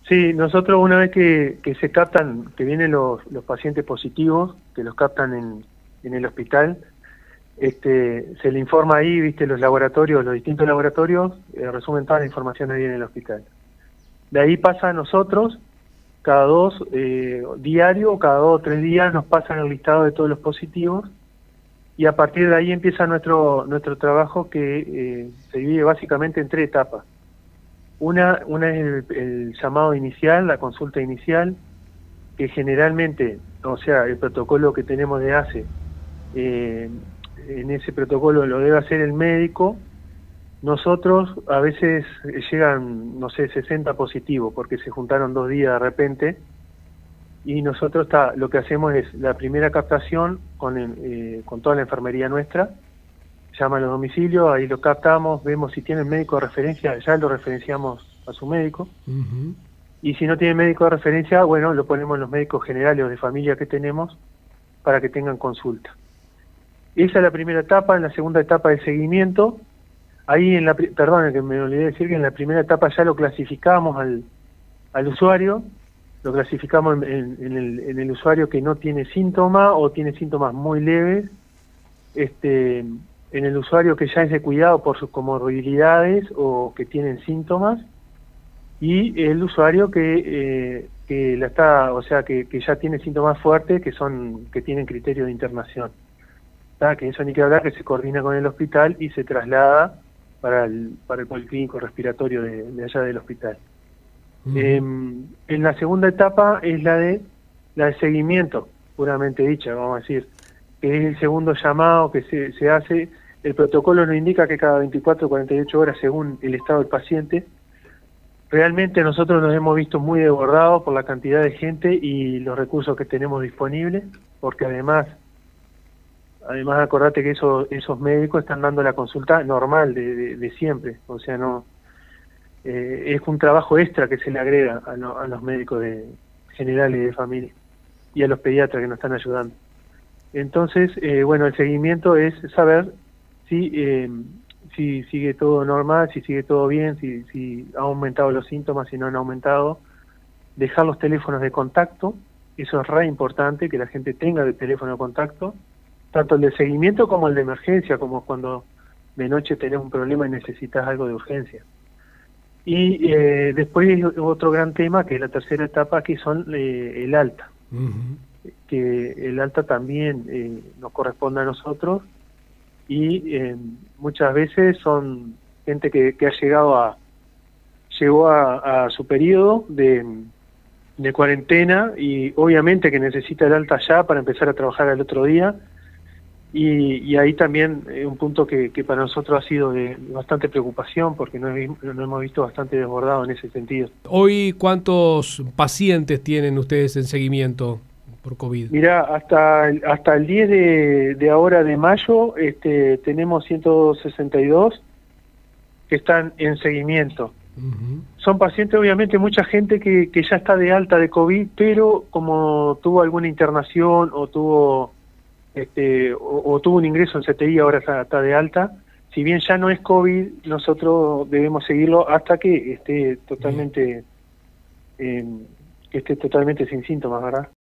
Sí, nosotros una vez que se captan, que vienen los pacientes positivos, que los captan en el hospital, se le informa ahí, viste, los laboratorios, los distintos laboratorios, resumen toda la información ahí en el hospital. De ahí pasa a nosotros, cada diario, cada 2 o 3 días nos pasan el listado de todos los positivos, y a partir de ahí empieza nuestro trabajo que se divide básicamente en 3 etapas. Una es el llamado inicial, la consulta inicial, que generalmente, o sea, el protocolo que tenemos de ACE, en ese protocolo lo debe hacer el médico. Nosotros a veces llegan, no sé, 60 positivos, porque se juntaron 2 días de repente, y nosotros lo que hacemos es la primera captación con toda la enfermería nuestra, llaman a los domicilios, ahí lo captamos, vemos si tienen médico de referencia, ya lo referenciamos a su médico, y si no tiene médico de referencia, bueno, lo ponemos en los médicos generales o de familia que tenemos para que tengan consulta. Esa es la primera etapa. En la segunda etapa de seguimiento, ahí perdón, que me olvidé decir que en la primera etapa ya lo clasificamos al usuario, lo clasificamos en el usuario que no tiene síntomas o tiene síntomas muy leves, en el usuario que ya es de cuidado por sus comorbilidades o que tienen síntomas, y el usuario que ya tiene síntomas fuertes que tienen criterio de internación. Que eso ni que hablar, que se coordina con el hospital y se traslada para el policlínico respiratorio de allá del hospital. En la segunda etapa es la de seguimiento, puramente dicha, vamos a decir, que es el segundo llamado que se hace. El protocolo nos indica que cada 24 o 48 horas, según el estado del paciente. Realmente nosotros nos hemos visto muy desbordados por la cantidad de gente y los recursos que tenemos disponibles, porque además acordate que esos médicos están dando la consulta normal de siempre, o sea, no es un trabajo extra que se le agrega a los médicos generales de familia y a los pediatras que nos están ayudando. Entonces, bueno, el seguimiento es saber si sigue todo normal, si sigue todo bien, si ha aumentado los síntomas, si no han aumentado. Dejar los teléfonos de contacto, eso es re importante, que la gente tenga el teléfono de contacto, tanto el de seguimiento como el de emergencia, como cuando de noche tenés un problema y necesitas algo de urgencia. Y después otro gran tema, que es la tercera etapa, que son el alta. Que el alta también nos corresponde a nosotros, y muchas veces son gente que llegó a su periodo de cuarentena, y obviamente que necesita el alta ya para empezar a trabajar al otro día. Y ahí también un punto que para nosotros ha sido de bastante preocupación, porque nos hemos visto bastante desbordados en ese sentido. Hoy, ¿cuántos pacientes tienen ustedes en seguimiento por COVID? Mirá, hasta el 10 de ahora de mayo tenemos 162 que están en seguimiento. Son pacientes, obviamente, mucha gente que ya está de alta de COVID, pero como tuvo alguna internación o tuvo un ingreso en CTI, ahora está de alta. Si bien ya no es COVID, nosotros debemos seguirlo hasta que esté totalmente sin síntomas, ¿verdad?